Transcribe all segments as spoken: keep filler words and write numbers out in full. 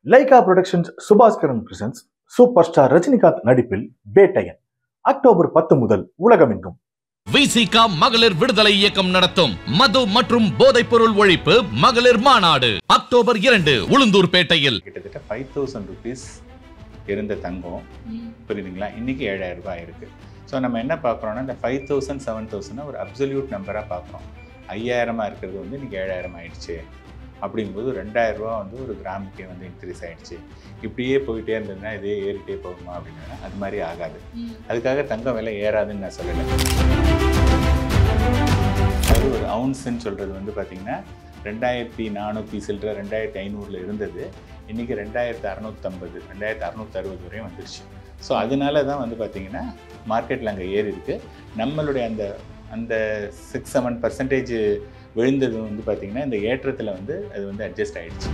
Lyca productions Subaskaran presents super star Rajinikanth நடிப்பில் Vettaiyan October பத்து முதல் உலகமெங்கும். விசிகா மகளிர் விடுதலை இயக்கம் நடத்தும் மது மற்றும் போதைப் பொருள் ஒழிப்பு மகளிர் மாநாடு அக்டோபர் இரண்டு உளுந்தூர் பேட்டையில். கிட்டத்தட்ட ஃபைவ் தௌசண்ட் ருபீஸ் இருந்த தங்கம் புரியுதுங்களா, இன்னைக்கு ஏழாயிரம் ரூபாய் இருக்கு. ஸோ நம்ம என்ன பார்க்குறோம்னா, இந்த ஃபைவ் தௌசண்ட் செவன் தௌசண்ட் ஒரு அப்சல்யூட் நம்பராக பார்க்குறோம். ஐயாயிரமா இருக்கிறது வந்து இன்னைக்கு ஏழாயிரம் ஆயிடுச்சு. அப்படிங்கும்போது ரெண்டாயிரம் ரூபா வந்து ஒரு கிராமுக்கே வந்து இன்க்ரீஸ் ஆகிடுச்சு. இப்படியே போயிட்டே இருந்ததுன்னா இதே ஏறிட்டே போகுமா அப்படின்னா அது மாதிரி ஆகாது. அதுக்காக தங்கம் விலை ஏறாதுன்னு நான் சொல்லலை. அது ஒரு அவுன்ஸுன்னு சொல்கிறது வந்து பார்த்திங்கன்னா ரெண்டாயிரத்தி நானூற்றி சில்லற ரெண்டாயிரத்தி ஐநூறில் இருந்தது, இன்றைக்கி ரெண்டாயிரத்து அறநூற்றம்பது ரெண்டாயிரத்து அறநூற்றி அறுபது வரையும் வந்துருச்சு. ஸோ அதனால தான் வந்து பார்த்திங்கன்னா மார்க்கெட்டில் அங்கே ஏறி இருக்குது. நம்மளுடைய அந்த அந்த சிக்ஸ் செவன் பர்சன்டேஜ் விழுந்தது வந்து பார்த்திங்கன்னா இந்த ஏற்றத்தில் வந்து அது வந்து அட்ஜஸ்ட் ஆகிடுச்சு.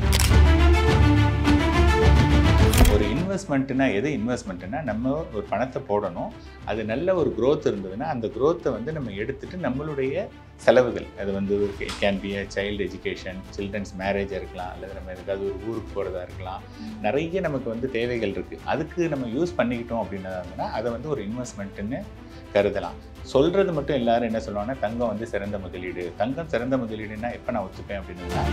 ஒரு இன்வெஸ்ட்மெண்ட்டுனா எது இன்வெஸ்ட்மெண்ட்டுனா, நம்ம ஒரு பணத்தை போடணும், அது நல்ல ஒரு க்ரோத் இருந்ததுன்னா அந்த க்ரோத்தை வந்து நம்ம எடுத்துகிட்டு நம்மளுடைய செலவுகள், அது வந்து can be a child education, children's மேரேஜாக இருக்கலாம், அல்லது நம்ம எதுக்காவது ஒரு ஊருக்கு போகிறதா இருக்கலாம், நிறைய நமக்கு வந்து தேவைகள் இருக்குது. அதுக்கு நம்ம யூஸ் பண்ணிக்கிட்டோம் அப்படின்னா அதை வந்து ஒரு இன்வெஸ்ட்மெண்ட்டுன்னு கருதலாம். சொல்கிறது மட்டும் எல்லாரும் என்ன சொல்லுவாங்கன்னா, தங்கம் வந்து சிறந்த முதலீடு, தங்கம் சிறந்த முதலீடுன்னா எப்போ நான் ஒத்துப்பேன் அப்படின்னா,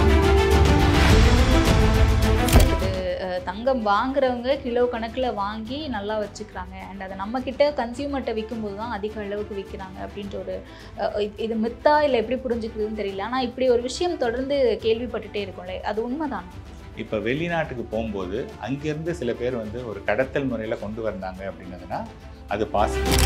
தங்கம் வாங்குறவங்க கிலோ கணக்கில் வாங்கி நல்லா வச்சுக்கிறாங்க, அண்ட் அதை நம்மக்கிட்ட கன்சியூமர்கிட்ட விற்கும்போது தான் அதிக அளவுக்கு விற்கிறாங்க அப்படின்ற ஒரு இது மித்தா இல்லை எப்படி புரிஞ்சுக்கிறதுன்னு தெரியல. ஆனால் இப்படி ஒரு விஷயம் தொடர்ந்து கேள்விப்பட்டுட்டே இருக்கும்ல, அது உண்மைதான். இப்போ வெளிநாட்டுக்கு போகும்போது அங்கேருந்து சில பேர் வந்து ஒரு கடத்தல் முறையில் கொண்டு வந்தாங்க அப்படின்னதுன்னா அது பாசிட்டிவ்.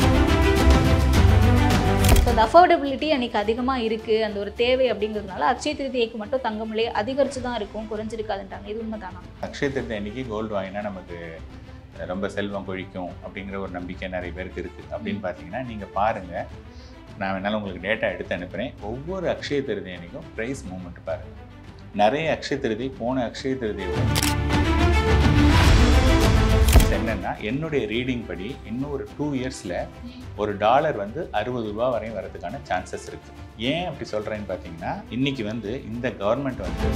ஸோ அந்த அஃபோர்டபிலிட்டி அன்றைக்கி அதிகமாக இருக்குது, அந்த ஒரு தேவை அப்படிங்கிறதுனால அக்ஷய திருதியைக்கு மட்டும் தங்கம் விலை அதிகரித்து தான் இருக்கும், குறைஞ்சிருக்காதுன்றாங்க. இது உண்மை தானா? அக்ஷய திருதி அன்றைக்கி கோல்டு வாங்கினா நமக்கு ரொம்ப செல்வம் கொழிக்கும் அப்படிங்கிற ஒரு நம்பிக்கை நிறைய பேருக்கு இருக்குது. அப்படின்னு பார்த்தீங்கன்னா நீங்கள் பாருங்கள், நான் வேணாலும் உங்களுக்கு டேட்டா எடுத்து அனுப்புகிறேன். ஒவ்வொரு அக்ஷய திருதி அன்றைக்கும் ப்ரைஸ் மூவ்மெண்ட் பாருங்கள். நிறைய அக்ஷய திருதி போன அக்ஷய திருதியோட என்னன்னா, என்னுடைய ரீடிங் படி இன்னும் ஒரு டூ இயர்ஸில் ஒரு டாலர் வந்து அறுபது ரூபா வரையும் வரதுக்கான சான்சஸ் இருக்குது. ஏன் அப்படி சொல்கிறேன்னு பார்த்தீங்கன்னா, இன்னைக்கு வந்து இந்த கவர்மெண்ட் வந்து.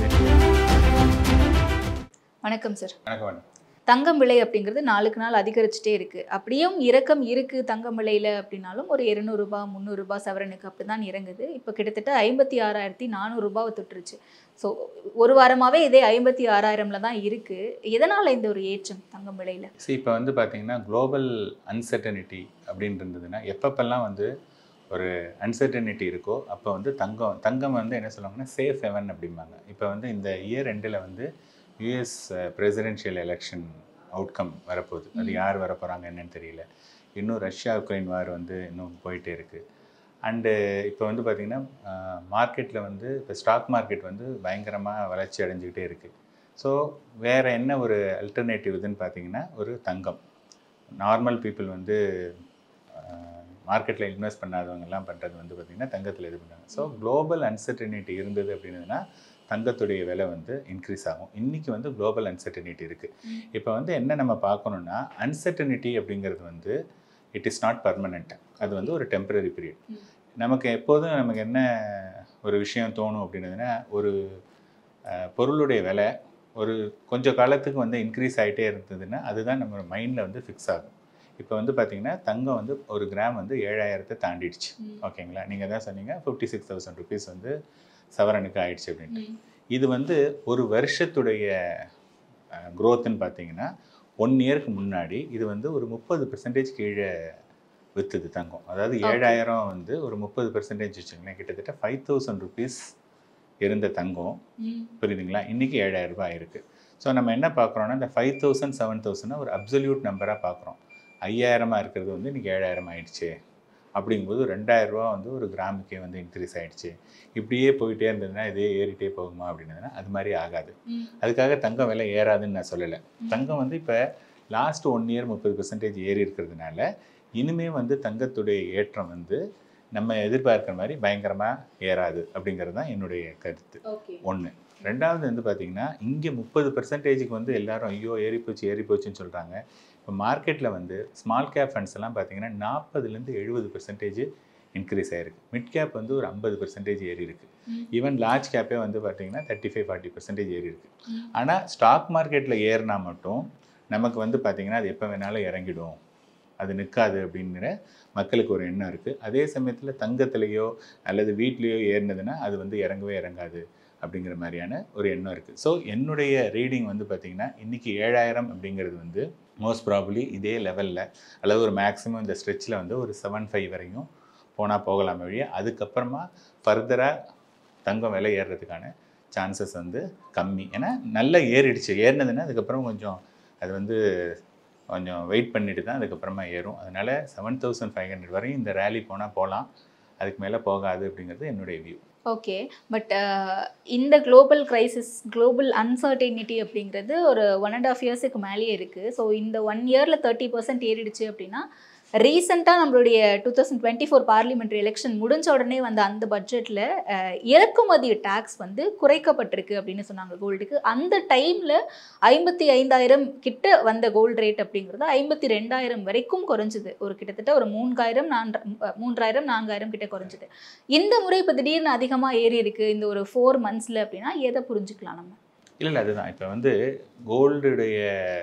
வணக்கம் சார். வணக்கம் வணக்கம். தங்கம் விலை அப்படிங்கிறது நாளுக்கு நாள் அதிகரிச்சுட்டே இருக்குது. அப்படியும் இறக்கம் இருக்குது தங்கம் விலையில் அப்படின்னாலும் ஒரு இருநூறுபா முந்நூறுரூபா சவரனுக்கு அப்படி தான் இறங்குது. இப்போ கிட்டத்தட்ட ஐம்பத்தி ஆறாயிரத்தி நானூறுரூபாவை தொட்டுருச்சு. ஸோ ஒரு வாரமாகவே இதே ஐம்பத்தி ஆறாயிரம்ல தான் இருக்குது. எதனால் இந்த ஒரு ஏற்றம் தங்கம் விலையில்? சரி, இப்போ வந்து பார்த்திங்கன்னா குளோபல் அன்சர்டனிட்டி அப்படின்னு இருந்ததுன்னா, எப்பப்பெல்லாம் வந்து ஒரு அன்சர்டனிட்டி இருக்கோ அப்போ வந்து தங்கம் தங்கம் வந்து என்ன சொல்லுவாங்கன்னா சேஃப் ஹெவன் அப்படிம்பாங்க. இப்போ வந்து இந்த இயர் ரெண்டில் வந்து யூஎஸ் பிரசிடென்ஷியல் எலெக்ஷன் அவுட்கம் வரப்போகுது. அது யார் வரப்போகிறாங்க என்னன்னு தெரியல. இன்னும் ரஷ்யா உக்ரைன் வார் வந்து இன்னும் போயிட்டே இருக்குது. அண்டு இப்போ வந்து பார்த்திங்கன்னா மார்க்கெட்டில் வந்து இப்போ ஸ்டாக் மார்க்கெட் வந்து பயங்கரமாக வளர்ச்சி அடைஞ்சிக்கிட்டே இருக்குது. ஸோ வேறு என்ன ஒரு அல்டர்னேட்டிவ் இதுன்னு பார்த்தீங்கன்னா, ஒரு தங்கம். நார்மல் பீப்புள் வந்து மார்க்கெட்டில் இன்வெஸ்ட் பண்ணாதவங்கெல்லாம் பண்ணுறது வந்து பார்த்திங்கன்னா தங்கத்தில் இது பண்ணுறாங்க. ஸோ குளோபல் அன்சர்டனிட்டி இருந்தது அப்படின்னதுன்னா தங்கத்துடைய விலை வந்து இன்க்ரீஸ் ஆகும். இன்றைக்கி வந்து குளோபல் அன்சர்டனிட்டி இருக்குது. இப்போ வந்து என்ன நம்ம பார்க்கணுன்னா, அன்சர்டனிட்டி அப்படிங்கிறது வந்து இட் இஸ் நாட் பர்மனெண்ட். அது வந்து ஒரு டெம்பரரி பீரியட். நமக்கு எப்போதும் நமக்கு என்ன ஒரு விஷயம் தோணும் அப்படின்னதுன்னா, ஒரு பொருளுடைய விலை ஒரு கொஞ்சம் காலத்துக்கு வந்து இன்க்ரீஸ் ஆகிட்டே இருந்ததுன்னா அதுதான் நம்ம மைண்டில் வந்து ஃபிக்ஸ் ஆகும். இப்போ வந்து பார்த்திங்கன்னா தங்கம் வந்து ஒரு கிராம் வந்து ஏழாயிரத்தை தாண்டிடுச்சு. ஓகேங்களா, நீங்கள் தான் சொன்னீங்க ஃபிஃப்டி சிக்ஸ் தௌசண்ட் ருபீஸ் வந்து சவரனுக்கு ஆயிடுச்சு அப்படின்ட்டு. இது வந்து ஒரு வருஷத்துடைய க்ரோத்துன்னு பார்த்தீங்கன்னா ஒன் இயருக்கு முன்னாடி இது வந்து ஒரு முப்பது பெர்சன்டேஜ் கீழே விற்றுது தங்கம். அதாவது ஏழாயிரம் வந்து ஒரு முப்பது பெர்சன்டேஜ் வச்சுங்களேன், கிட்டத்தட்ட ஃபைவ் தௌசண்ட் ருபீஸ் இருந்த தங்கம் புரியுதுங்களா, இன்றைக்கி ஏழாயிரம் ரூபாய் இருக்குது. ஸோ நம்ம என்ன பார்க்குறோன்னா, இந்த ஃபைவ் தௌசண்ட் செவன் தௌசண்ட் ஒரு அப்சல்யூட் நம்பராக பார்க்குறோம். ஐயாயிரமாக இருக்கிறது வந்து இன்றைக்கி ஏழாயிரம் ஆயிடுச்சு. அப்படிங்கும்போது ரெண்டாயிரம் ரூபா வந்து ஒரு கிராமுக்கே வந்து இன்க்ரீஸ் ஆகிடுச்சு. இப்படியே போயிட்டே இருந்ததுன்னா இதே ஏறிட்டே போகுமா அப்படின்னதுன்னா அது மாதிரி ஆகாது. அதுக்காக தங்கம் விலை ஏறாதுன்னு நான் சொல்லலை. தங்கம் வந்து இப்போ லாஸ்ட் ஒன் இயர் முப்பது பெர்சன்டேஜ் ஏறி இருக்கிறதுனால இனிமேல் வந்து தங்கத்துடைய ஏற்றம் வந்து நம்ம எதிர்பார்க்குற மாதிரி பயங்கரமாக ஏறாது அப்படிங்கிறது தான் என்னுடைய கருத்து. ஒன்று. ரெண்டாவது வந்து பார்த்திங்கன்னா, இங்கே முப்பது பெர்சன்டேஜுக்கு வந்து எல்லோரும் ஐயோ ஏறி போச்சு ஏறி போச்சுன்னு சொல்கிறாங்க. இப்போ மார்க்கெட்டில் வந்து ஸ்மால் கேப் ஃபண்ட்ஸ் எல்லாம் பார்த்திங்கன்னா நாற்பதுலேருந்து எழுபது பெர்சன்டேஜ் இன்க்ரீஸ் ஆகிருக்கு. மிட் கேப் வந்து ஒரு ஐம்பது பெர்சன்டேஜ் ஏறி இருக்குது. ஈவன் லார்ஜ் கேப்பே வந்து பார்த்தீங்கன்னா தேர்ட்டி ஃபைவ் ஃபார்ட்டி பர்சன்டேஜ் ஏறி இருக்கு. ஆனால் ஸ்டாக் மார்க்கெட்டில் ஏறினா மட்டும் நமக்கு வந்து பார்த்தீங்கன்னா அது எப்போ வேணாலும் இறங்கிடும், அது நிற்காது அப்படிங்கிற மக்களுக்கு ஒரு எண்ணம் இருக்குது. அதே சமயத்தில் தங்கத்திலேயோ அல்லது வீட்லேயோ ஏறினதுன்னா அது வந்து இறங்கவே இறங்காது அப்படிங்கிற மாதிரியான ஒரு எண்ணம் இருக்குது. ஸோ என்னுடைய ரீடிங் வந்து பார்த்திங்கன்னா இன்றைக்கி ஏழாயிரம் அப்படிங்கிறது வந்து மோஸ்ட் ப்ராபப்ளி இதே லெவலில் அல்லது ஒரு மேக்ஸிமம் இந்த ஸ்ட்ரெச்சில் வந்து ஒரு செவன் ஃபைவ் வரையும் போனால் போகலாம் வழியே. அதுக்கப்புறமா ஃபர்தராக தங்கம் விலை ஏறுறதுக்கான சான்சஸ் வந்து கம்மி. ஏன்னா நல்லா ஏறிடுச்சு, ஏறினதுன்னா அதுக்கப்புறம் கொஞ்சம் அது வந்து கொஞ்சம் வெயிட் பண்ணிட்டு தான் அதுக்கப்புறமா ஏறும். அதனால் செவன் தௌசண்ட் ஃபைவ் ஹண்ட்ரட் வரையும் இந்த ரேலி போனால் போகலாம், அதுக்கு மேலே போகாது அப்படிங்கிறது என்னுடைய வியூ. ஓகே, பட் இந்த குளோபல் கிரைசிஸ், குளோபல் அன்சர்டனிட்டி அப்படிங்கிறது ஒரு ஒன் அண்ட் ஆஃப் இயர்ஸுக்கு மேலேயே இருக்குது. ஸோ இந்த ஒன் இயரில் தேர்ட்டி பர்சன்ட் ஏறிடுச்சு அப்படின்னா ரீசெண்டாக நம்மளுடைய two thousand twenty four parliamentary election முடிஞ்ச உடனே வந்து அந்த பட்ஜெட்டில் இறக்குமதி டேக்ஸ் வந்து குறைக்கப்பட்டிருக்கு அப்படின்னு சொன்னாங்க கோல்டுக்கு. அந்த டைமில் ஐம்பத்தி ஐந்தாயிரம் கிட்ட வந்த கோல்டு ரேட் அப்படிங்கிறது ஐம்பத்தி ரெண்டாயிரம் வரைக்கும் குறைஞ்சிது. ஒரு கிட்டத்தட்ட ஒரு மூன்றாயிரம் நான்கு மூன்றாயிரம் நான்காயிரம் கிட்ட குறைஞ்சிது. இந்த முறை இப்போ திடீர்னு அதிகமாக ஏறி இருக்குது இந்த ஒரு ஃபோர் மந்த்ஸில் அப்படின்னா எதை புரிஞ்சுக்கலாம் நம்ம? இல்லை இல்லை அதுதான் இப்போ வந்து கோல்டுடைய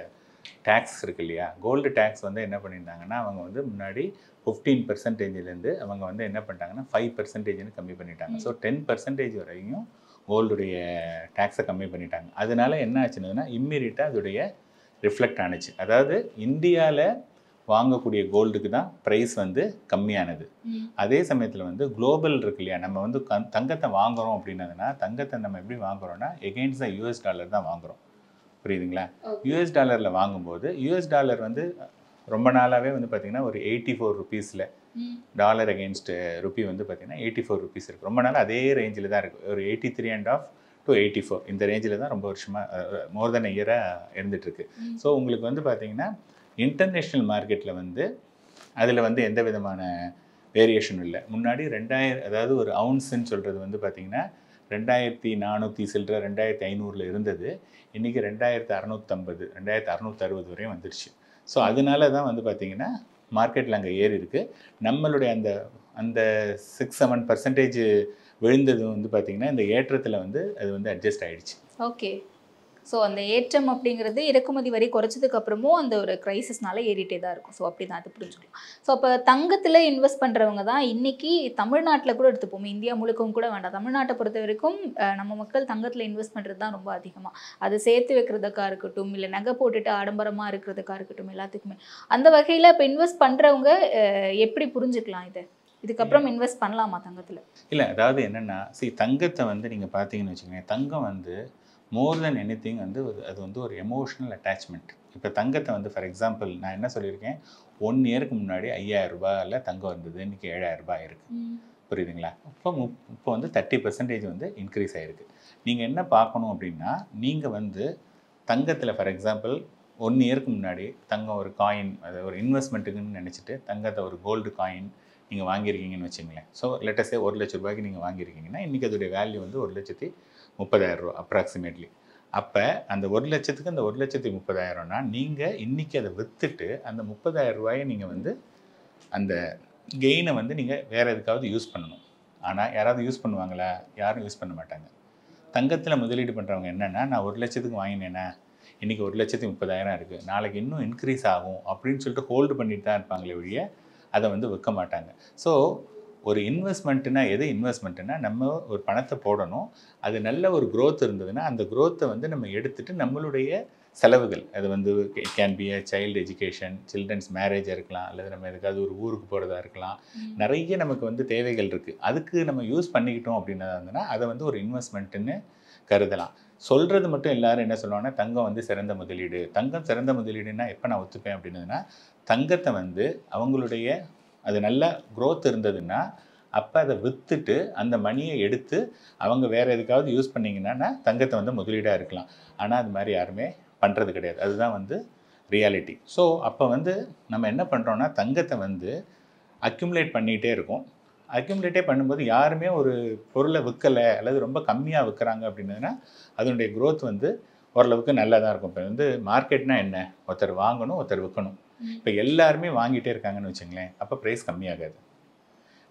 டேக்ஸ் இருக்கு இல்லையா, கோல்டு டேக்ஸ் வந்து என்ன பண்ணியிருந்தாங்கன்னா அவங்க வந்து முன்னாடி ஃபிஃப்டீன் பர்சன்டேஜ்லேருந்து அவங்க வந்து என்ன பண்ணிட்டாங்கன்னா ஃபைவ் பர்சன்டேஜ்னு கம்மி பண்ணிட்டாங்க. ஸோ டென் பர்சன்டேஜ் வரையும் கோல்டுடைய டேக்ஸை கம்மி பண்ணிட்டாங்க. அதனால என்ன ஆச்சுன்னா இம்மீடியட்டாக அதோடைய ரிஃப்ளெக்ட் ஆனிச்சு. அதாவது இந்தியாவில் வாங்கக்கூடிய கோல்டுக்கு தான் ப்ரைஸ் வந்து கம்மியானது. அதே சமயத்தில் வந்து குளோபல் இருக்கு இல்லையா, நம்ம வந்து க தங்கத்தை வாங்குகிறோம் அப்படின்னதுன்னா தங்கத்தை நம்ம எப்படி வாங்குகிறோன்னா எகெயின்ஸ்ட் த யூஎஸ் டாலர் தான் வாங்குகிறோம், புரியுதுங்களா? யூஎஸ் டாலரில் வாங்கும்போது யூஎஸ் டாலர் வந்து ரொம்ப நாளாகவே வந்து பார்த்திங்கன்னா ஒரு எயிட்டி ஃபோர் ருபீஸில் டாலர் அகெயின்ஸ்ட் ருபி வந்து பார்த்திங்கன்னா எயிட்டி ஃபோர் ருபீஸ் இருக்குது. ரொம்ப நாள் அதே ரேஞ்சில் தான் இருக்குது, ஒரு eighty three and half to eighty four இந்த ரேஞ்சில் தான் ரொம்ப வருஷமாக மோர் தென் இயராக இருந்துகிட்ருக்கு. ஸோ உங்களுக்கு வந்து பார்த்திங்கன்னா இன்டர்நேஷ்னல் மார்க்கெட்டில் வந்து அதில் வந்து எந்த விதமான வேரியேஷனும் இல்லை. முன்னாடி ரெண்டாயிரம் அதாவது ஒரு அவுன்ஸுன்னு சொல்கிறது வந்து பார்த்திங்கன்னா ரெண்டாயிரத்தி நானூற்றி சில்லற ரெண்டாயிரத்தி ஐநூறில் இருந்தது, இன்றைக்கி ரெண்டாயிரத்து அறநூற்றம்பது ரெண்டாயிரத்து அறநூற்றி அறுபது வரையும் வந்துடுச்சு. ஸோ அதனால தான் வந்து பார்த்திங்கன்னா மார்க்கெட்டில் அங்கே ஏறி இருக்குது. நம்மளுடைய அந்த அந்த சிக்ஸ் செவன் பர்சன்டேஜ் விழுந்தது வந்து பார்த்திங்கன்னா இந்த ஏற்றத்தில் வந்து அது வந்து அட்ஜஸ்ட் ஆகிடுச்சு. ஓகே, ஸோ அந்த ஏற்றம் அப்படிங்கிறது இறக்குமதி வரி குறைச்சதுக்கு அப்புறமும் அந்த ஒரு கிரைசிஸ்னால ஏறிட்டே தான் இருக்கும். ஸோ அப்படி தான் அது புரிஞ்சுக்கலாம். ஸோ அப்போ தங்கத்தில் இன்வெஸ்ட் பண்ணுறவங்க தான் இன்றைக்கி தமிழ்நாட்டில் கூட எடுத்துப்போம், இந்தியா முழுக்கவும் கூட வேண்டாம், தமிழ்நாட்டை பொறுத்த வரைக்கும் நம்ம மக்கள் தங்கத்தில் இன்வெஸ்ட் பண்ணுறது தான் ரொம்ப அதிகமாக. அது சேர்த்து வைக்கிறதுக்காக இருக்கட்டும், இல்லை நகை போட்டுட்டு ஆடம்பரமாக இருக்கிறதுக்காக இருக்கட்டும், எல்லாத்துக்குமே. அந்த வகையில் இப்போ இன்வெஸ்ட் பண்ணுறவங்க எப்படி புரிஞ்சுக்கலாம் இதை? இதுக்கப்புறம் இன்வெஸ்ட் பண்ணலாமா தங்கத்தில்? இல்லை, அதாவது என்னென்னா சி தங்கத்தை வந்து நீங்கள் பார்த்தீங்கன்னு வச்சுக்கோங்க, தங்கம் வந்து மோர் தென் எனி திங் வந்து அது வந்து ஒரு எமோஷ்னல் அட்டாச்மெண்ட். இப்போ தங்கத்தை வந்து ஃபார் எக்ஸாம்பிள் நான் என்ன சொல்லியிருக்கேன், ஒன் இயருக்கு முன்னாடி ஐயாயிரம் ரூபாயில் தங்கம் இருந்தது, இன்றைக்கி ஏழாயிரம் ரூபாய் இருக்குது, புரியுதுங்களா? இப்போ முப் இப்போ வந்து தேர்ட்டி பர்சன்டேஜ் வந்து இன்க்ரீஸ் ஆகிருக்கு. நீங்கள் என்ன பார்க்கணும் அப்படின்னா, நீங்கள் வந்து தங்கத்தில் ஃபார் எக்ஸாம்பிள் ஒன் இயருக்கு முன்னாடி தங்கம் ஒரு காயின், அது ஒரு இன்வெஸ்ட்மெண்ட்டுக்குன்னு நினச்சிட்டு தங்கத்தை ஒரு கோல்டு காயின் நீங்கள் வாங்கியிருக்கீங்கன்னு வச்சுங்களேன். ஸோ லெட்டஸே ஒரு லட்ச ரூபாய்க்கு நீங்கள் வாங்கியிருக்கீங்கன்னா இன்றைக்கி அதோடைய வேல்யூ வந்து ஒரு லட்சத்தி முப்பதாயிரம் ரூபா அப்ராக்சிமேட்லி. அப்போ அந்த ஒரு லட்சத்துக்கு அந்த ஒரு லட்சத்தி முப்பதாயிரம்னா நீங்கள் இன்றைக்கி அதை விற்றுட்டு அந்த முப்பதாயிரம் ரூபாயை நீங்கள் வந்து அந்த கெயினை வந்து நீங்கள் வேறு எதுக்காவது யூஸ் பண்ணணும். ஆனால் யாராவது யூஸ் பண்ணுவாங்களா? யாரும் யூஸ் பண்ண மாட்டாங்க. தங்கத்தில் முதலீடு பண்ணுறவங்க என்னென்னா, நான் ஒரு லட்சத்துக்கு வாங்கினேன்னா இன்றைக்கி ஒரு லட்சத்தி முப்பதாயிரம் இருக்குது, நாளைக்கு இன்னும் இன்க்ரீஸ் ஆகும் அப்படின்னு சொல்லிட்டு ஹோல்டு பண்ணிட்டு தான் இருப்பாங்களே ஒழிய அதை வந்து விற்க மாட்டாங்க. ஸோ ஒரு இன்வெஸ்ட்மெண்ட்டுனா எது இன்வெஸ்ட்மெண்ட்டுனா, நம்ம ஒரு பணத்தை போடணும், அது நல்ல ஒரு க்ரோத் இருந்ததுன்னா அந்த க்ரோத்தை வந்து நம்ம எடுத்துகிட்டு நம்மளுடைய செலவுகள், அது வந்து can be a child education, children's மேரேஜாக இருக்கலாம், அல்லது நம்ம எதுக்காவது ஒரு ஊருக்கு போகிறதா இருக்கலாம், நிறைய நமக்கு வந்து தேவைகள் இருக்குது, அதுக்கு நம்ம யூஸ் பண்ணிக்கிட்டோம் அப்படின்னா இருந்ததுன்னா அதை வந்து ஒரு இன்வெஸ்ட்மெண்ட்டுன்னு கருதலாம். சொல்கிறது மட்டும் எல்லாரும் என்ன சொல்லுவாங்கன்னா, தங்கம் வந்து சிறந்த முதலீடு, தங்கம் சிறந்த முதலீடுன்னா எப்போ நான் ஒத்துப்பேன் அப்படின்னதுன்னா, தங்கத்தை வந்து அவங்களுடைய அது நல்ல க்ரோத் இருந்ததுன்னா அப்போ அதை விற்றுட்டு அந்த மணியை எடுத்து அவங்க வேறு எதுக்காவது யூஸ் பண்ணிங்கன்னா தங்கத்தை வந்து முதலீடாக இருக்கலாம். ஆனால் அது மாதிரி யாருமே பண்ணுறது கிடையாது, அதுதான் வந்து ரியாலிட்டி. ஸோ அப்போ வந்து நம்ம என்ன பண்ணுறோன்னா, தங்கத்தை வந்து அக்யூமுலேட் பண்ணிகிட்டே இருக்கோம். அக்யூமுலேட்டே பண்ணும்போது யாருமே ஒரு பொருளை விற்கலை அல்லது ரொம்ப கம்மியாக விற்கிறாங்க அப்படின்னதுன்னா அதனுடைய க்ரோத் வந்து ஓரளவுக்கு நல்லா தான் இருக்கும். இப்போ வந்து மார்க்கெட்னா என்ன, ஒருத்தர் வாங்கணும் ஒருத்தர் விற்கணும். இப்போ எல்லாருமே வாங்கிட்டே இருக்காங்கன்னு வச்சுங்களேன், அப்போ ப்ரைஸ் கம்மியாகாது.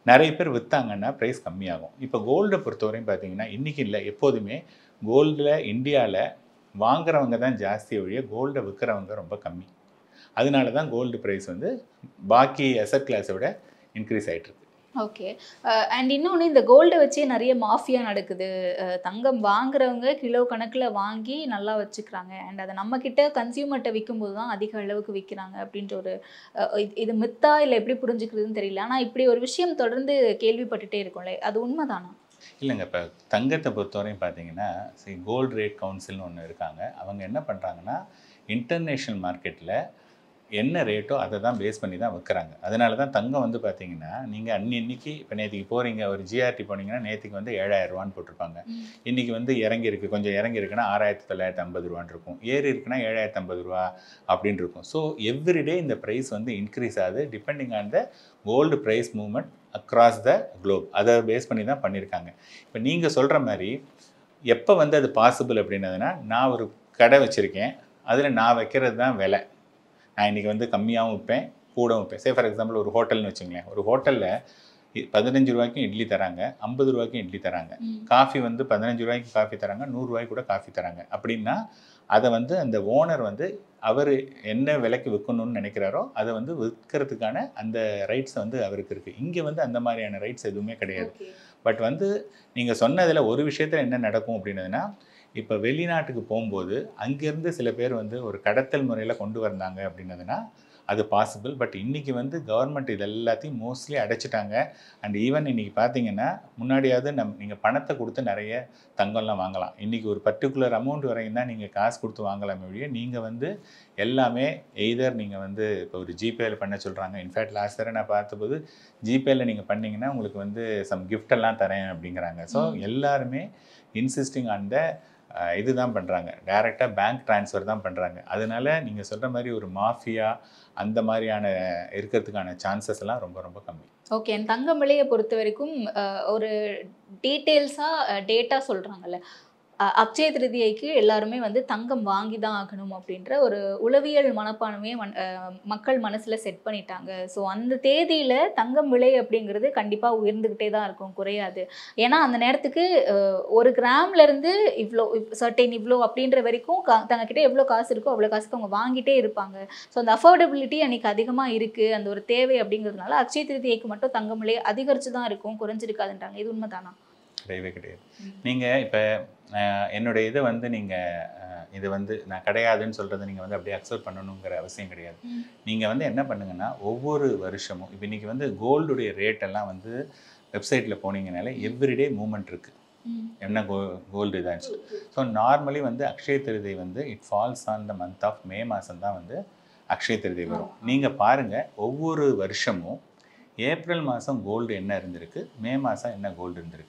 நிறைய பேர் விற்றாங்கன்னா ப்ரைஸ் கம்மியாகும். இப்போ கோல்டை பொறுத்தவரையும் பார்த்தீங்கன்னா இன்றைக்கி இல்லை, எப்போதுமே கோல்டில் இந்தியாவில் வாங்குறவங்க தான் ஜாஸ்தி ஒழிய கோல்டை விற்கிறவங்க ரொம்ப கம்மி. அதனால தான் கோல்டு ப்ரைஸ் வந்து பாக்கி அசட் கிளாஸை விட இன்க்ரீஸ் ஆகிட்டுருக்கு. ஓகே. அண்ட் இன்னொன்று, இந்த கோல்டை வச்சே நிறைய மாஃபியா நடக்குது. தங்கம் வாங்குறவங்க கிலோ கணக்கில் வாங்கி நல்லா வச்சுக்கிறாங்க, அண்ட் அதை நம்மக்கிட்ட கன்சியூமர்கிட்ட விற்கும்போது தான் அதிக அளவுக்கு விற்கிறாங்க அப்படின்ற ஒரு இது மித்தா இல்லை எப்படி புரிஞ்சுக்கிறதுன்னு தெரியல. ஆனால் இப்படி ஒரு விஷயம் தொடர்ந்து கேள்விப்பட்டுட்டே இருக்கும்ல, அது உண்மைதானா? இல்லைங்க, இப்போ தங்கத்தை பொறுத்தவரையும் பார்த்தீங்கன்னா சரி, கோல்டு ரேட் கவுன்சில்னு ஒன்று இருக்காங்க. அவங்க என்ன பண்ணுறாங்கன்னா இன்டர்நேஷ்னல் மார்க்கெட்டில் என்ன ரேட்டோ அதை தான் பேஸ் பண்ணி தான் விற்கிறாங்க. அதனால தான் தங்கம் வந்து பார்த்தீங்கன்னா நீங்கள் அன்னி இன்னைக்கு இப்போ நேற்றுக்கு போகிறீங்க, ஒரு ஜிஆர்டி போனீங்கன்னா நேற்றுக்கு வந்து ஏழாயிரம் ரூபான்னு போட்டிருப்பாங்க. இன்றைக்கி வந்து இறங்கி இருக்குது, கொஞ்சம் இறங்கி இருக்குன்னா ஆறாயிரத்தி தொள்ளாயிரத்தி ஐம்பது ரூபான்னு இருக்கும், ஏறி இருக்குன்னா ஏழாயிரத்தி ஐம்பது ரூபா அப்படின்னு இருக்கும். ஸோ எவ்ரிடே இந்த ப்ரைஸ் வந்து இன்க்ரீஸ் ஆகுது depending on the gold price movement across the globe. அதை பேஸ் பண்ணி தான் பண்ணியிருக்காங்க. இப்போ நீங்கள் சொல்கிற மாதிரி எப்போ வந்து அது பாசிபிள் அப்படின்னதுன்னா, நான் ஒரு கடை வச்சுருக்கேன், அதில் நான் வைக்கிறது தான் விலை. நான் இன்றைக்கி வந்து கம்மியாகவும் விற்பேன், கூடவும் விற்பேன். சே ஃபார் எக்ஸாம்பிள் ஒரு ஹோட்டல்னு வச்சுங்களேன், ஒரு ஹோட்டலில் பதினஞ்சு ரூபாய்க்கும் இட்லி தராங்க, ஐம்பது ரூபாய்க்கும் இட்லி தராங்க, காஃபி வந்து பதினஞ்சு ரூபாய்க்கு காஃபி தராங்க, நூறுரூவாய்க்கு கூட காஃபி தராங்க. அப்படின்னா அதை வந்து அந்த ஓனர் வந்து அவர் என்ன விலைக்கு விற்கணும்னு நினைக்கிறாரோ அதை வந்து விற்கிறதுக்கான அந்த ரைட்ஸ் வந்து அவருக்கு இருக்குது. இங்கே வந்து அந்த மாதிரியான ரைட்ஸ் எதுவுமே கிடையாது. பட் வந்து நீங்கள் சொன்னதில் ஒரு விஷயத்தில் என்ன நடக்கும் அப்படின்னதுன்னா, இப்போ வெளிநாட்டுக்கு போகும்போது அங்கேருந்து சில பேர் வந்து ஒரு கடத்தல் முறையில் கொண்டு வந்தாங்க அப்படின்னதுன்னா அது பாசிபிள். பட் இன்றைக்கி வந்து கவர்மெண்ட் இது எல்லாத்தையும் மோஸ்ட்லி அடைச்சிட்டாங்க. அண்ட் ஈவன் இன்றைக்கி பார்த்தீங்கன்னா முன்னாடியாவது நம் நீங்கள் பணத்தை கொடுத்து நிறைய தங்கம்லாம் வாங்கலாம். இன்றைக்கி ஒரு பர்டிகுலர் அமௌண்ட் வரையும் தான் நீங்கள் காசு கொடுத்து வாங்கலாமே ஒழிய நீங்கள் வந்து எல்லாமே எய்தர் நீங்கள் வந்து இப்போ ஒரு ஜிபேயில் பண்ண சொல்கிறாங்க. இன்ஃபேக்ட் லாஸ்ட் தடவை நான் பார்த்தபோது ஜிபேயில் நீங்கள் பண்ணிங்கன்னா உங்களுக்கு வந்து சம் கிஃப்டெல்லாம் தரேன் அப்படிங்கிறாங்க. ஸோ எல்லாருமே இன்சிஸ்டிங் ஆன் த இதுதான் பண்ணுறாங்க, டைரெக்டாக பேங்க் ட்ரான்ஸ்ஃபர் தான் பண்ணுறாங்க. அதனால் நீங்கள் சொல்கிற மாதிரி ஒரு மாஃபியா அந்த மாதிரியான இருக்கிறதுக்கான சான்சஸ் எல்லாம் ரொம்ப ரொம்ப கம்மி. ஓகே. தங்கம் விலையை பொறுத்த வரைக்கும் ஒரு டீட்டெயில்ஸாக டேட்டா சொல்கிறாங்கல்ல, அக்ஷய திருதியைக்கு எல்லாருமே வந்து தங்கம் வாங்கி தான் ஆகணும் அப்படின்ற ஒரு உளவியல் மனப்பான்மையை மண் மக்கள் மனசில் செட் பண்ணிட்டாங்க. ஸோ அந்த தேதியில் தங்கம் விலை அப்படிங்கிறது கண்டிப்பாக உயர்ந்துக்கிட்டே தான் இருக்கும், குறையாது. ஏன்னா அந்த நேரத்துக்கு ஒரு கிராம்லேருந்து இவ்வளோ சர்டைன் இவ்வளோ அப்படின்ற வரைக்கும் கா தங்கக்கிட்ட எவ்வளோ காசு இருக்கோ அவ்வளோ காசுக்கு அவங்க வாங்கிட்டே இருப்பாங்க. ஸோ அந்த அஃபோர்டபிலிட்டி அன்றைக்கி அதிகமாக இருக்குது, அந்த ஒரு தேவை அப்படிங்கிறதுனால அக்ஷய திருதியைக்கு மட்டும் தங்கம் விலை அதிகரித்து தான் இருக்கும், குறைஞ்சிருக்காதுன்றாங்க. இது உண்மை தானா? கிடையவே கிடையாது. நீங்கள் இப்போ என்னுடைய இதை வந்து நீங்கள் இது வந்து நான் கிடையாதுன்னு சொல்கிறத நீங்கள் வந்து அப்படியே அக்செப்ட் பண்ணணுங்கிற அவசியம் கிடையாது. நீங்கள் வந்து என்ன பண்ணுங்கன்னா ஒவ்வொரு வருஷமும் இப்போ இன்றைக்கி வந்து கோல்டுடைய ரேட்டெல்லாம் வந்து வெப்சைட்டில் போனீங்கனாலே எவ்ரிடே மூமெண்ட் இருக்குது, என்ன கோ கோல்டு இதான்னு சொல்லி. ஸோ நார்மலி வந்து அக்ஷய திருதி வந்து it falls on the month of May மாதம் தான் வந்து அக்ஷய திருதி வரும். நீங்கள் பாருங்கள் ஒவ்வொரு வருஷமும் ஏப்ரல் மாதம் கோல்டு என்ன இருந்திருக்கு, மே மாதம் என்ன கோல்டு இருந்திருக்கு.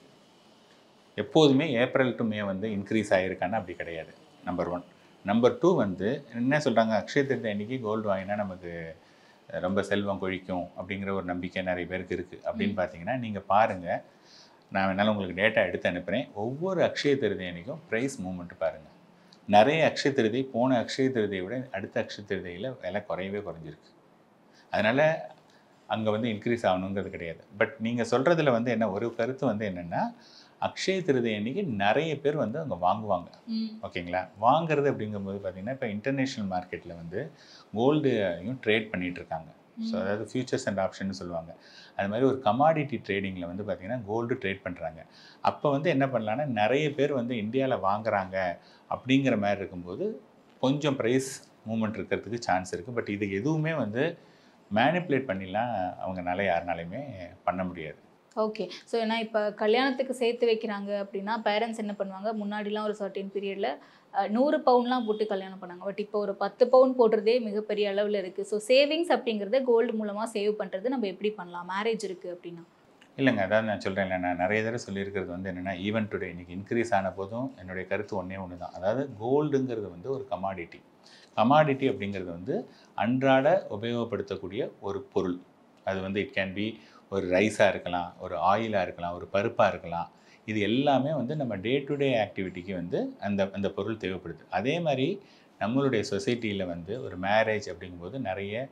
எப்போதுமே ஏப்ரல் டு மே வந்து இன்க்ரீஸ் ஆகிருக்கான்னு அப்படி கிடையாது. Number one. நம்பர் டூ வந்து என்ன சொல்கிறாங்க, அக்ஷய திருதி அன்றைக்கி கோல்டு வாங்கினா நமக்கு ரொம்ப செல்வம் கொழிக்கும் அப்படிங்கிற ஒரு நம்பிக்கை நிறைய பேருக்கு இருக்குது. அப்படின்னு பார்த்தீங்கன்னா நீங்கள் பாருங்கள், நான் வேணாலும் உங்களுக்கு டேட்டா எடுத்து அனுப்புகிறேன். ஒவ்வொரு அக்ஷய திருதி அன்றைக்கும் ப்ரைஸ் மூவ்மெண்ட்டு பாருங்கள். நிறைய அக்ஷய திருதி போன அக்ஷய திருதியை விட அடுத்த அக்ஷய திருதியில் விலை குறையவே குறைஞ்சிருக்கு. அதனால் அங்கே வந்து இன்க்ரீஸ் ஆகணுங்கிறது கிடையாது. பட் நீங்கள் சொல்கிறதுல வந்து என்ன ஒரு கருத்து வந்து என்னென்னா, அக்ஷய திருதி அன்றைக்கி நிறைய பேர் வந்து அங்கே வாங்குவாங்க. ஓகேங்களா? வாங்குறது அப்படிங்கும்போது பார்த்திங்கன்னா இப்போ இன்டர்நேஷ்னல் மார்க்கெட்டில் வந்து கோல்டையும் ட்ரேட் பண்ணிகிட்ருக்காங்க. ஸோ அதாவது ஃபியூச்சர்ஸ் அண்ட் ஆப்ஷன்னு சொல்லுவாங்க. அது மாதிரி ஒரு கமாடிட்டி ட்ரேடிங்கில் வந்து பார்த்திங்கன்னா கோல்டு ட்ரேட் பண்ணுறாங்க. அப்போ வந்து என்ன பண்ணலான்னா நிறைய பேர் வந்து இந்தியாவில் வாங்குறாங்க அப்படிங்கிற மாதிரி இருக்கும்போது கொஞ்சம் ப்ரைஸ் மூவ்மெண்ட் இருக்கிறதுக்கு சான்ஸ் இருக்குது. பட் இது எதுவுமே வந்து மேனிப்புலேட் பண்ணிலாம் அவங்கனால யாருனாலையுமே பண்ண முடியாது. ஓகே. ஸோ ஏன்னா இப்போ கல்யாணத்துக்கு சேர்த்து வைக்கிறாங்க அப்படின்னா பேரண்ட்ஸ் என்ன பண்ணுவாங்க, முன்னாடிலாம் ஒரு சர்டின் பீரியடில் நூறு பவுன்லாம் போட்டு கல்யாணம் பண்ணாங்க. பட் இப்போ ஒரு பத்து பவுன் போடுறதே மிகப்பெரிய அளவில் இருக்குது. ஸோ சேவிங்ஸ் அப்படிங்கிறத கோல்டு மூலமாக சேவ் பண்ணுறது நம்ம எப்படி பண்ணலாம், மேரேஜ் இருக்குது அப்படின்னா? இல்லைங்க, அதாவது நான் சொல்கிறேன் இல்லை, நான் நிறைய தடவை சொல்லியிருக்கிறது வந்து என்னென்னா, ஈவன் டுடே இன்றைக்கி இன்க்ரீஸ் ஆன போதும் என்னுடைய கருத்து ஒன்றே ஒன்று தான். அதாவது கோல்டுங்கிறது வந்து ஒரு கமாடிட்டி. கமாடிட்டி அப்படிங்கிறது வந்து அன்றாட உபயோகப்படுத்தக்கூடிய ஒரு பொருள். அது வந்து இட் கேன் பி ஒரு ரைஸாக இருக்கலாம், ஒரு ஆயிலாக இருக்கலாம், ஒரு பருப்பாக இருக்கலாம். இது எல்லாமே வந்து நம்ம டே டு டே ஆக்டிவிட்டிக்கு வந்து அந்த அந்த பொருள் தேவைப்படுது. அதே மாதிரி நம்மளுடைய சொசைட்டியில் வந்து ஒரு மேரேஜ் அப்படிங்கும்போது நிறைய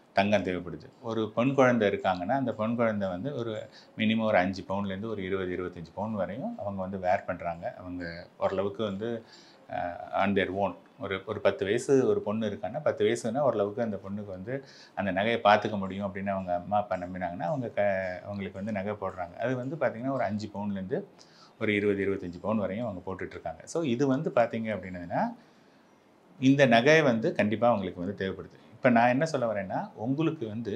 தங்கம் தேவைப்படுது. ஒரு பெண் குழந்தை இருக்காங்கன்னா அந்த பெண் குழந்தை வந்து ஒரு மினிமம் ஒரு அஞ்சு பவுன்லேருந்து ஒரு இருபது இருபத்தஞ்சி பவுன் வரையும் அவங்க வந்து வேர் பண்ணுறாங்க. அவங்க ஓரளவுக்கு வந்து ஆன் தேர் ஓன் ஒரு ஒரு பத்து வயசு ஒரு பொண்ணு இருக்காங்கன்னா பத்து வயசுனா ஓரளவுக்கு அந்த பொண்ணுக்கு வந்து அந்த நகையை பார்த்துக்க முடியும் அப்படின்னு அவங்க அம்மா அப்பா நம்பினாங்கன்னா அவங்க க அவங்களுக்கு வந்து நகை போடுறாங்க. அது வந்து பார்த்திங்கன்னா ஒரு அஞ்சு பவுன்லேருந்து ஒரு இருபது இருபத்தஞ்சி பவுன் வரையும் அவங்க போட்டுட்ருக்காங்க. ஸோ இது வந்து பார்த்திங்க அப்படின்னதுன்னா இந்த நகை வந்து கண்டிப்பாக அவங்களுக்கு வந்து தேவைப்படுது. இப்போ நான் என்ன சொல்ல வரேன்னா உங்களுக்கு வந்து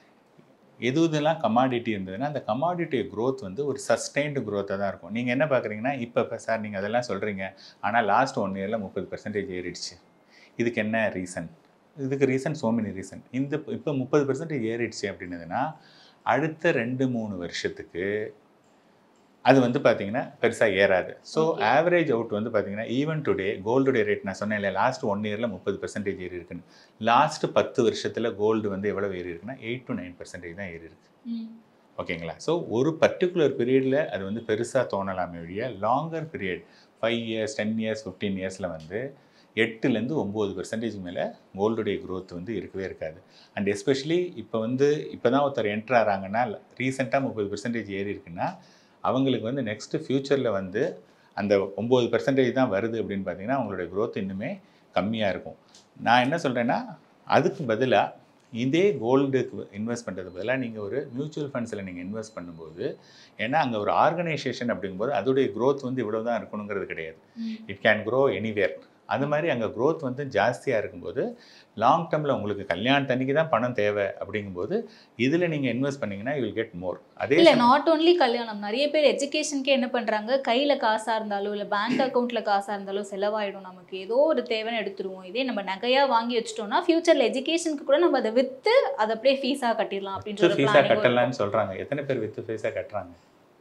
எது இதெல்லாம் கமாடிட்டி இருந்ததுன்னா அந்த கமாடிட்டி க்ரோத் வந்து ஒரு சஸ்டெயின்டு க்ரோத்தாக தான் இருக்கும். நீங்கள் என்ன பார்க்குறீங்கன்னா இப்போ இப்போ சார் நீங்கள் அதெல்லாம் சொல்கிறீங்க, ஆனால் லாஸ்ட் ஒன் இயரில் முப்பது பர்சன்டேஜ் ஏறிடுச்சு. இதுக்கு என்ன ரீசன்? இதுக்கு ரீசன் சோ மெனி ரீசன். இந்த இப்போ முப்பது பர்சன்டேஜ் ஏறிடுச்சு அப்படின்னதுன்னா அடுத்த ரெண்டு மூணு வருஷத்துக்கு அது வந்து பார்த்தீங்கன்னா பெருசாக ஏறாது. ஸோ ஆவரேஜ் அவுட் வந்து பார்த்தீங்கன்னா ஈவன் டுடே கோல்டுடைய ரேட் நான் சொன்னேன் இல்லை லாஸ்ட் ஒன் இயரில் முப்பது பர்சன்டேஜ் ஏறி இருக்குன்னு. லாஸ்ட் பத்து வருஷத்தில் கோல்டு வந்து எவ்வளோ ஏறி இருக்குன்னா எயிட் டு நைன் பர்சன்டேஜ் தான் ஏறி இருக்கு. ஓகேங்களா? ஸோ ஒரு பர்டிகுலர் பீரியடில் அது வந்து பெருசாக தோணலாமே ஒழிய longer period five years ten years fifteen இயர்ஸில் வந்து எட்டுலேருந்து ஒம்பது பர்சன்டேஜ் மேலே கோல்டுடைய க்ரோத் வந்து இருக்கவே இருக்காது. அண்ட் எஸ்பெஷலி இப்போ வந்து இப்போ தான் ஒருத்தர் என்ட்ரு ஆகிறாங்கன்னா ரீசெண்டாக முப்பது பர்சன்டேஜ் ஏறி இருக்குன்னா அவங்களுக்கு வந்து நெக்ஸ்ட்டு ஃப்யூச்சரில் வந்து அந்த ஒம்பது பர்சன்டேஜ் தான் வருது அப்படின்னு பார்த்தீங்கன்னா அவங்களுடைய க்ரோத் இன்னுமே கம்மியாக இருக்கும். நான் என்ன சொல்கிறேன்னா அதுக்கு பதிலாக இதே கோல்டுக்கு இன்வெஸ்ட் பண்ணுறது பதிலாக நீங்கள் ஒரு மியூச்சுவல் ஃபண்ட்ஸில் நீங்கள் இன்வெஸ்ட் பண்ணும்போது ஏன்னா அங்கே ஒரு ஆர்கனைசேஷன் அப்படிங்கும்போது அதோடைய க்ரோத் வந்து இவ்வளோ தான் இருக்கணுங்கிறது கிடையாது. It can grow anywhere. அது மாதிரி அங்கே க்ரோத் வந்து ஜாஸ்தியாக இருக்கும்போது லாங் டேர்மில் உங்களுக்கு கல்யாணத்தன்னைக்கு தான் பணம் தேவை அப்படிங்கும்போது இதில் நீங்கள் இன்வெஸ்ட் பண்ணிங்கன்னா யூ வில் கெட் மோர். அதே இல்லை நாட் ஓன்லி கல்யாணம், நிறைய பேர் எஜுகேஷனுக்கே என்ன பண்ணுறாங்க, கையில் காசாக இருந்தாலும் இல்லை பேங்க் அக்கௌண்ட்டில் காசாக இருந்தாலும் செலவாயிடும், நமக்கு ஏதோ ஒரு தேவைன்னு எடுத்துருவோம். இதே நம்ம நகையாக வாங்கி வச்சுட்டோம்னா ஃபியூச்சரில் எஜுகேஷனுக்கு கூட நம்ம அதை விற்று அதை அப்படியே ஃபீஸாக கட்டிடலாம் அப்படின்ற ஃபீஸாக கட்டலான்னு சொல்கிறாங்க. எத்தனை பேர் விற்று ஃபீஸாக கட்டுறாங்க?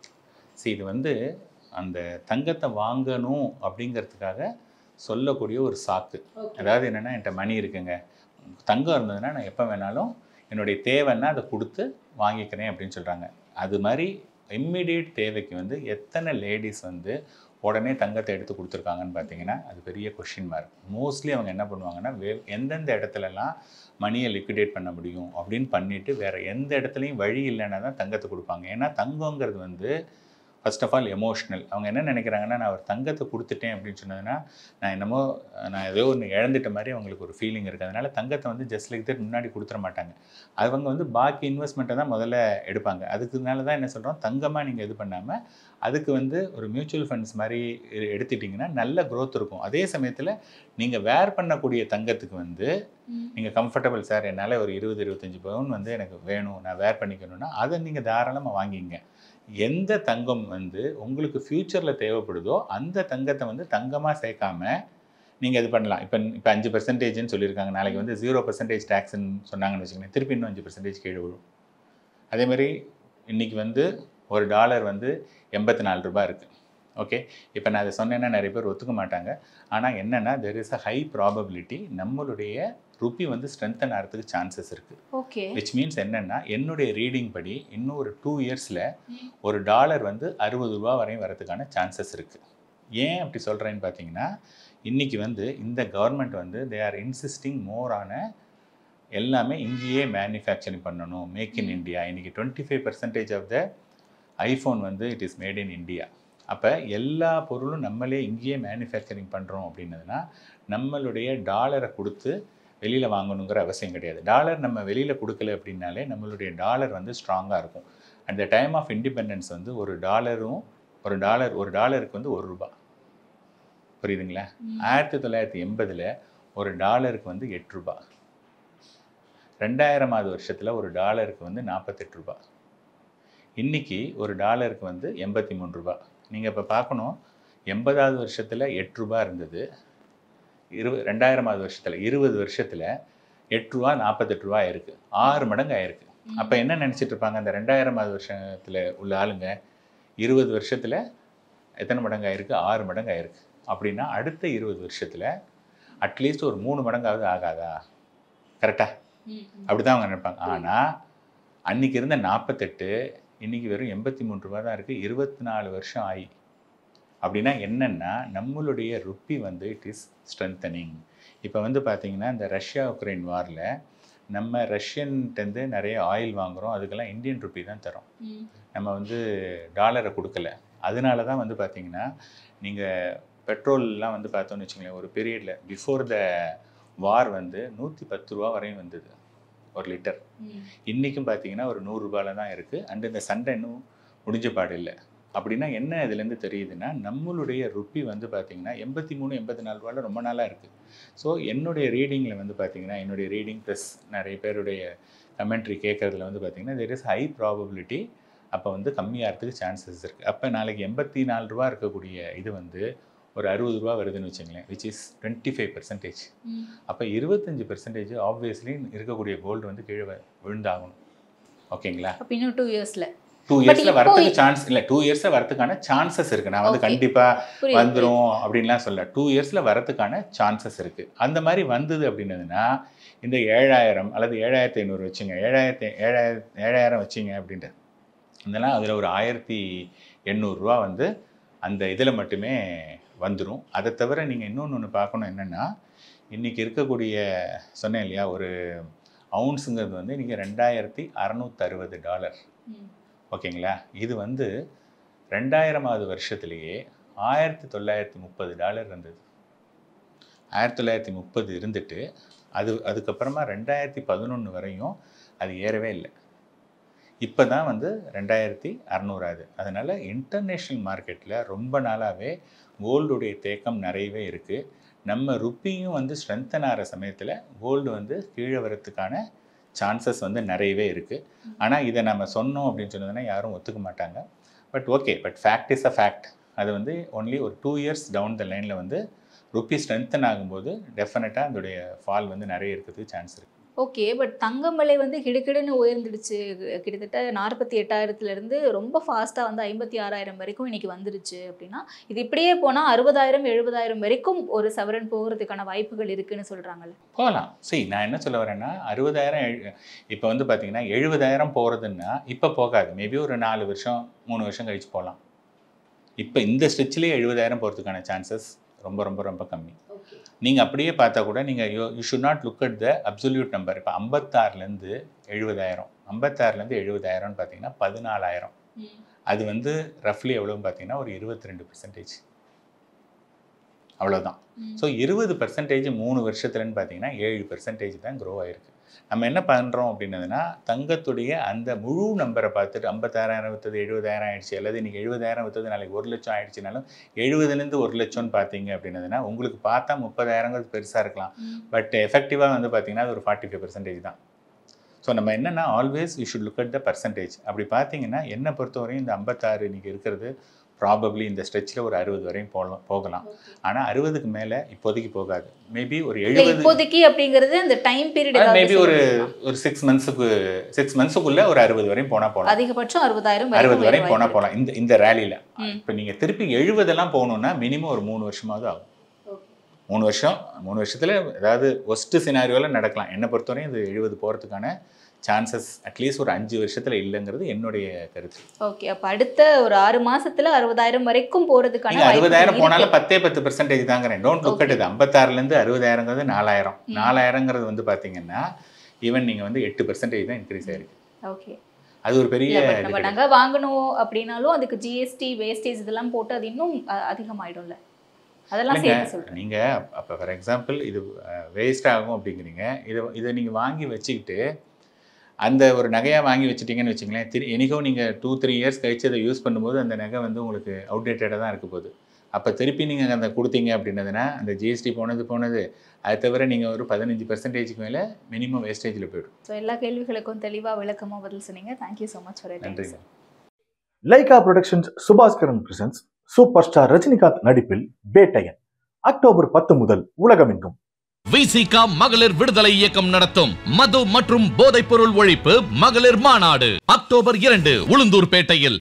சரி, இது வந்து அந்த தங்கத்தை வாங்கணும் அப்படிங்கிறதுக்காக சொல்லக்கூடிய ஒரு சாக்கு. அதாவது என்னென்னா என்கிட்ட மணி இருக்குங்க, தங்கம் இருந்ததுன்னா நான் எப்போ வேணாலும் என்னுடைய தேவைன்னா அதை கொடுத்து வாங்கிக்கிறேன் அப்படின்னு சொல்கிறாங்க. அது மாதிரி இம்மிடியேட் தேவைக்கு வந்து எத்தனை லேடிஸ் வந்து உடனே தங்கத்தை எடுத்து கொடுத்துருக்காங்கன்னு பார்த்தீங்கன்னா அது பெரிய கொஷின் மார்க். மோஸ்ட்லி அவங்க என்ன பண்ணுவாங்கன்னா வே எந்தெந்த இடத்துலலாம் மணியை லிக்விடேட் பண்ண முடியும் அப்படின்னு பண்ணிவிட்டு வேறு எந்த இடத்துலையும் வழி இல்லைன்னா தான் தங்கத்தை கொடுப்பாங்க. ஏன்னா தங்கங்கிறது வந்து ஃபர்ஸ்ட் ஆஃப் ஆல் எமோஷ்னல். அவங்க என்ன நினைக்கிறாங்கன்னா நான் ஒரு தங்கத்தை கொடுத்துட்டேன் அப்படின்னு சொன்னதுன்னா நான் என்னமோ நான் ஏதோ ஒன்று இழந்துட்ட மாதிரி அவங்களுக்கு ஒரு ஃபீலிங் இருக்குது. அதனால் தங்கத்தை வந்து ஜஸ்ட் லைக் தட் முன்னாடி கொடுத்துட மாட்டாங்க. அவங்க வந்து பாக்கி இன்வெஸ்ட்மெண்ட்டை தான் முதல்ல எடுப்பாங்க. அதுக்குனால தான் என்ன சொல்கிறோம், தங்கமாக நீங்கள் இது பண்ணாமல் அதுக்கு வந்து ஒரு மியூச்சுவல் ஃபண்ட்ஸ் மாதிரி எடுத்துட்டிங்கன்னா நல்ல க்ரோத் இருக்கும். அதே சமயத்தில் நீங்கள் வேர் பண்ணக்கூடிய தங்கத்துக்கு வந்து நீங்கள் கம்ஃபர்டபுள் சார் என்னால் ஒரு இருபது இருபத்தஞ்சி பவுன் வந்து எனக்கு வேணும் நான் வேர் பண்ணிக்கணும்னா அதை நீங்கள் தாராளமாக வாங்கிங்க. எந்த தங்கம் வந்து உங்களுக்கு ஃப்யூச்சரில் தேவைப்படுதோ அந்த தங்கத்தை வந்து தங்கமாக சேர்க்காம நீங்கள் இது பண்ணலாம். இப்போ இப்போ அஞ்சு பர்சன்டேஜ்னு சொல்லியிருக்காங்க, நாளைக்கு வந்து ஜீரோ பர்சன்டேஜ் டேக்ஸ்ன்னு சொன்னாங்கன்னு வச்சுக்கோங்களேன், திருப்பி இன்னும் அஞ்சு பர்சன்டேஜ் கீழே விழும். அதேமாதிரி இன்றைக்கி வந்து ஒரு டாலர் வந்து எண்பத்தி நாலு ரூபாய் இருக்குது. ஓகே, இப்போ நான் அதை சொன்னேன்னா நிறைய பேர் ஒத்துக்க மாட்டாங்க. ஆனால் என்னென்னா there is a high probability நம்மளுடைய ருப்பி வந்து ஸ்ட்ரென்தன் ஆகிறதுக்கு சான்சஸ் இருக்குது. ஓகே, விச் மீன்ஸ் என்னென்னா என்னுடைய ரீடிங் படி இன்னும் ஒரு டூ இயர்ஸில் ஒரு டாலர் வந்து அறுபது ரூபா வரையும் வரதுக்கான சான்சஸ் இருக்குது. ஏன் அப்படி சொல்கிறேன்னு பார்த்தீங்கன்னா இன்றைக்கி வந்து இந்த கவர்மெண்ட் வந்து தே ஆர் இன்சிஸ்டிங் மோர் ஆன எல்லாமே இங்கேயே மேனுஃபேக்சரிங் பண்ணணும், மேக் இன் இண்டியா. இன்றைக்கி twenty five percentage of the iPhone வந்து it is made in India. அப்போ எல்லா பொருளும் நம்மளே இங்கேயே மேனுஃபேக்சரிங் பண்ணுறோம் அப்படின்னதுன்னா நம்மளுடைய டாலரை கொடுத்து வெளியில் வாங்கணுங்கிற அவசியம் கிடையாது. டாலர் நம்ம வெளியில் கொடுக்கல அப்படின்னாலே நம்மளுடைய டாலர் வந்து ஸ்ட்ராங்காக இருக்கும். At the time of independence வந்து ஒரு டாலரும் ஒரு டாலர் ஒரு டாலருக்கு வந்து ஒரு ரூபா, புரியுதுங்களா? ஆயிரத்தி தொள்ளாயிரத்தி எண்பதில் ஒரு டாலருக்கு வந்து எட்டு ரூபா, ரெண்டாயிரமாவது வருஷத்தில் ஒரு டாலருக்கு வந்து நாற்பத்தெட்டு ரூபா, இன்றைக்கி ஒரு டாலருக்கு வந்து எண்பத்தி மூணு ரூபா. நீங்கள் இப்போ பார்க்கணும், எண்பதாவது வருஷத்தில் எட்டு ரூபா இருந்தது, இரு ரெண்டாயிரமாவது வருஷத்தில் இருபது வருஷத்தில் எட்டு ரூபா நாற்பத்தெட்டு ரூபா ஆயிருக்கு, ஆறு மடங்கு ஆயிருக்கு. அப்போ என்ன நினச்சிட்டு இருப்பாங்க அந்த ரெண்டாயிரமாவது வருஷத்தில் உள்ள ஆளுங்க, இருபது வருஷத்தில் எத்தனை மடங்கு ஆயிருக்கு? ஆறு மடங்கு ஆயிருக்கு. அப்படின்னா அடுத்த இருபது வருஷத்தில் அட்லீஸ்ட் ஒரு மூணு மடங்காவது ஆகாதா? கரெக்டாக அப்படி தான் அவங்க நினைப்பாங்க. ஆனால் அன்றைக்கி இருந்த நாற்பத்தெட்டு இன்றைக்கி வெறும் எண்பத்தி மூணு ரூபா தான் இருக்குது, இருபத்தி நாலு வருஷம் ஆகி. அப்படின்னா என்னென்னா நம்மளுடைய ருப்பி வந்து இட் இஸ் ஸ்ட்ரென்தனிங். இப்போ வந்து பார்த்திங்கன்னா இந்த ரஷ்யா உக்ரைன் வாரில் நம்ம ரஷ்யன்ட்டேருந்து நிறைய ஆயில் வாங்குகிறோம், அதுக்கெல்லாம் இந்தியன் ருப்பி தான் தரோம், நம்ம வந்து டாலரை கொடுக்கல. அதனால தான் வந்து பார்த்திங்கன்னா நீங்கள் பெட்ரோல்லாம் வந்து பார்த்தோன்னு வச்சுங்களேன், ஒரு பீரியடில் பிஃபோர் த வார் வந்து நூற்றி பத்து ரூபா வரையும் வந்தது ஒரு லிட்டர். இன்றைக்கும் பார்த்தீங்கன்னா ஒரு நூறுரூபாவில் தான் இருக்குது. அண்ட் இந்த சண்டை இன்னும் முடிஞ்ச பாடு இல்லை. அப்படின்னா என்ன இதுலேருந்து தெரியுதுன்னா, நம்மளுடைய ருப்பி வந்து பார்த்திங்கன்னா எண்பத்தி மூணு எண்பத்தி நாலு ரூபாயில் ரொம்ப நாளாக இருக்குது. ஸோ என்னுடைய ரீடிங்கில் வந்து பார்த்திங்கன்னா, என்னுடைய ரீடிங் ப்ளஸ் நிறைய பேருடைய கமெண்ட்ரி கேட்குறதுல வந்து பார்த்திங்கன்னா, தேர் இஸ் ஹை ப்ராபபிலிட்டி அப்போ வந்து கம்மியாகிறதுக்கு சான்சஸ் இருக்குது. அப்போ நாளைக்கு எண்பத்தி நாலு ரூபா இருக்கக்கூடிய இது வந்து ஒரு அறுபது ரூபா வருதுன்னு வச்சுங்களேன், which is twenty five percentage. அப்போ இருபத்தஞ்சி பர்சன்டேஜ் ஆப்வியஸ்லி இருக்கக்கூடிய கோல்டு வந்து கீழே விழுந்தாகணும். ஓகேங்களா? இன்னும் டூ இயர்ஸில் டூ இயர்ஸில் வரதுக்கு சான்ஸ் இல்லை, டூ இயர்ஸில் வரதுக்கான சான்சஸ் இருக்குது. நான் வந்து கண்டிப்பாக வந்துடும் அப்படின்லாம் சொல்ல, டூ இயர்ஸில் வரதுக்கான சான்சஸ் இருக்குது. அந்த மாதிரி வந்தது அப்படின்னதுன்னா இந்த ஏழாயிரம் அல்லது ஏழாயிரத்தி ஐநூறு வச்சுங்க, ஏழாயிரத்தி ஏழாயிரம் ஏழாயிரம் வச்சிங்க அப்படின்ட்டு இதெல்லாம் அதில் ஒரு ஆயிரத்தி எண்ணூறுரூவா வந்து அந்த இதில் மட்டுமே வந்துடும். அதை தவிர நீங்கள் இன்னொன்று ஒன்று பார்க்கணும், என்னென்னா இன்றைக்கி இருக்கக்கூடிய சொன்னேன் இல்லையா, ஒரு அவுன்ஸுங்கிறது வந்து இன்றைக்கி ரெண்டாயிரத்தி அறநூற்றி அறுபது டாலர். ஓகேங்களா? இது வந்து ரெண்டாயிரமாவது வருஷத்துலேயே ஆயிரத்தி தொள்ளாயிரத்தி முப்பது டாலர் இருந்தது. ஆயிரத்தி தொள்ளாயிரத்தி முப்பது இருந்துட்டு அது அதுக்கப்புறமா ரெண்டாயிரத்தி பதினொன்று வரையும் அது ஏறவே இல்லை. இப்போ தான் வந்து ரெண்டாயிரத்தி அறநூறாது. அதனால் இன்டர்நேஷ்னல் மார்க்கெட்டில் ரொம்ப நாளாகவே கோல்டுடைய தேக்கம் நிறையவே இருக்குது. நம்ம ருப்பியும் வந்து ஸ்ட்ரென்தன் ஆகிற சமயத்தில் கோல்டு வந்து கீழே வரத்துக்கான சான்சஸ் வந்து நிறையவே இருக்குது. ஆனால் இதை நம்ம சொன்னோம் அப்படின்னு சொன்னதுன்னா யாரும் ஒத்துக்க மாட்டாங்க. But okay, but fact is a fact. அது வந்து ஒன்லி ஒரு டூ இயர்ஸ் டவுன் த லைனில் வந்து ருப்பி ஸ்ட்ரென்தன் ஆகும்போது டெஃபினட்டாக அதோடைய ஃபால் வந்து நிறைய இருக்கிறதுக்கு சான்ஸ் இருக்குது. ஓகே, பட் தங்கம் விலை வந்து கிடுக்கிடுன்னு உயர்ந்துடுச்சு. கிட்டத்தட்ட நாற்பத்தி எட்டாயிரத்துலேருந்து ரொம்ப ஃபாஸ்ட்டாக வந்து ஐம்பத்தி ஆறாயிரம் வரைக்கும் இன்றைக்கி வந்துடுச்சு. அப்படின்னா இது இப்படியே போனால் அறுபதாயிரம் எழுபதாயிரம் வரைக்கும் ஒரு சவரன் போகிறதுக்கான வாய்ப்புகள் இருக்குதுன்னு சொல்கிறாங்கல்ல. போகலாம். சரி, நான் என்ன சொல்ல வரேன்னா, அறுபதாயிரம் இப்போ வந்து பார்த்திங்கன்னா எழுபதாயிரம் போகிறதுன்னா இப்போ போகாது. மேபி ஒரு நாலு வருஷம் மூணு வருஷம் கழிச்சு போகலாம். இப்போ இந்த ஸ்ட்ரெச்சிலேயே எழுபதாயிரம் போகிறதுக்கான சான்சஸ் ரொம்ப ரொம்ப ரொம்ப கம்மி. நீங்கள் அப்படியே பார்த்தா கூட நீங்கள் you you should not look at the absolute number. இப்போ ஐம்பத்தாறுலேருந்து எழுபதாயிரம் ஐம்பத்தாறுலேருந்து எழுபதாயிரம்னு பார்த்தீங்கன்னா பதினாலாயிரம். அது வந்து ரஃப்லி எவ்வளோன்னு பார்த்தீங்கன்னா ஒரு இருபத்தி ரெண்டு பர்சன்டேஜ் அவ்வளோதான். ஸோ இருபது பர்சன்டேஜ் மூணு வருஷத்துலன்னு பார்த்தீங்கன்னா ஏழு பர்சன்டேஜ் தான் க்ரோ ஆகிருக்கு. நம்ம என்ன பண்ணுறோம் அப்படின்னதுன்னா, தங்கத்துடைய அந்த முழு நம்பரை பார்த்துட்டு ஐம்பத்தாயிரம் விற்றது எழுபதாயிரம் ஆயிடுச்சு, அல்லது இன்றைக்கி எழுபதாயிரம் விற்றது நாளைக்கு ஒரு லட்சம் ஆயிடுச்சுனாலும் எழுபதுலேருந்து ஒரு லட்சம்னு பார்த்தீங்க அப்படின்னதுன்னா உங்களுக்கு பார்த்தா முப்பதாயிரங்கிறது பெருசாக இருக்கலாம். பட் எஃபெக்டிவாக வந்து பார்த்தீங்கன்னா அது ஒரு ஃபார்ட்டி ஃபைவ் பர்சன்டேஜ் தான். ஸோ நம்ம என்னென்னா always you should look at the percentage. அப்படி பார்த்தீங்கன்னா என்னை பொறுத்தவரையும் இந்த ஐம்பத்தாறு இன்றைக்கி இருக்கிறது ப்ராபப்ளி இந்த ஸ்ட்ரெச்சில் ஒரு அறுபது வரையும் போகலாம் போகலாம் ஆனால் அறுபதுக்கு மேலே இப்போதைக்கு போகாது. மேபி ஒரு எழுபது இப்போதைக்கு அப்படிங்கிறது அந்த டைம் பீரியட் மேபி ஒரு ஒரு சிக்ஸ் மந்த்ஸுக்கு சிக்ஸ் மந்த்ஸுக்குள்ளே ஒரு அறுபது வரையும் போனால் போகலாம். அதிகபட்சம் அறுபதாயிரம் அறுபது வரையும் போனால் போகலாம் இந்த இந்த ரேலியில். இப்போ நீங்கள் திருப்பி எழுபதெல்லாம் போகணுன்னா மினிமம் ஒரு மூணு வருஷமாவது ஆகும். மூணு வருஷம் மூணு வருஷத்தில் ஏதாவது ஒஸ்ட்டு சினாரியோவில் நடக்கலாம். என்னை பொறுத்தவரையும் இது எழுபது போகிறதுக்கான சான்சஸ் அட்லீஸ்ட் ஒரு அஞ்சு வருஷத்துல இல்லைங்கிறது என்னுடைய கருத்து. ஓகே, அப்போ அடுத்த ஒரு ஆறு மாசத்துல அறுபதாயிரம் வரைக்கும் போகிறதுக்கான அறுபதாயிரம் போனாலும் பத்தே பத்து பெர்சன்டேஜ் தாங்கிறேன். டோன்ட் லுக் அட் இது. ஐம்பத்தாறுலேருந்து அறுபதாயிரங்கிறது நாலாயிரம் நாலாயிரங்கிறது வந்து பார்த்தீங்கன்னா ஈவன் நீங்கள் வந்து எட்டு பெர்சன்டேஜ் தான் இன்க்ரீஸ் ஆயிருக்கு. ஓகே, அது ஒரு பெரிய நம்ம நகை வாங்கணும் அப்படின்னாலும் அதுக்கு ஜிஎஸ்டி வேஸ்டேஜ் இதெல்லாம் போட்டு அது இன்னும் அதிகமாயிடும்ல. அதெல்லாம் நீங்கள் அப்போ ஃபார் எக்ஸாம்பிள் இது வேஸ்ட் ஆகும் அப்படிங்கிறீங்க. இதை இதை நீங்கள் வாங்கி வச்சுக்கிட்டு அந்த ஒரு நகையாக வாங்கி வச்சுட்டிங்கன்னு வச்சுங்களேன், திரு எனக்கும் நீங்கள் டூ த்ரீ இயர்ஸ் கழிச்சு அதை யூஸ் பண்ணும்போது அந்த நகை வந்து உங்களுக்கு அவுடேட்டடாக தான் இருக்க போகுது. அப்போ திருப்பி நீங்கள் அந்த கொடுத்தீங்க அப்படின்னதுன்னா அந்த ஜிஎஸ்டி போனது போனது அதை தவிர நீங்கள் ஒரு பதினஞ்சு பர்சன்டேஜுக்கு மேலே மினிமம் வேஸ்டேஜில் போய்டும். ஸோ எல்லா கேள்விகளுக்கும் தெளிவாக விளக்கமாக பதில் சொன்னீங்க. Thank you so much for it. நன்றி. Lyca productions Subaskaran presents super star Rajinikanth நடிப்பில் பேட்டையன் அக்டோபர் பத்து முதல் உலகமெங்கும். விசிகா மகளிர் விடுதலை இயக்கம் நடத்தும் மது மற்றும் போதைப் பொருள் ஒழிப்பு மகளிர் மாநாடு அக்டோபர் இரண்டு உளுந்தூர்பேட்டையில்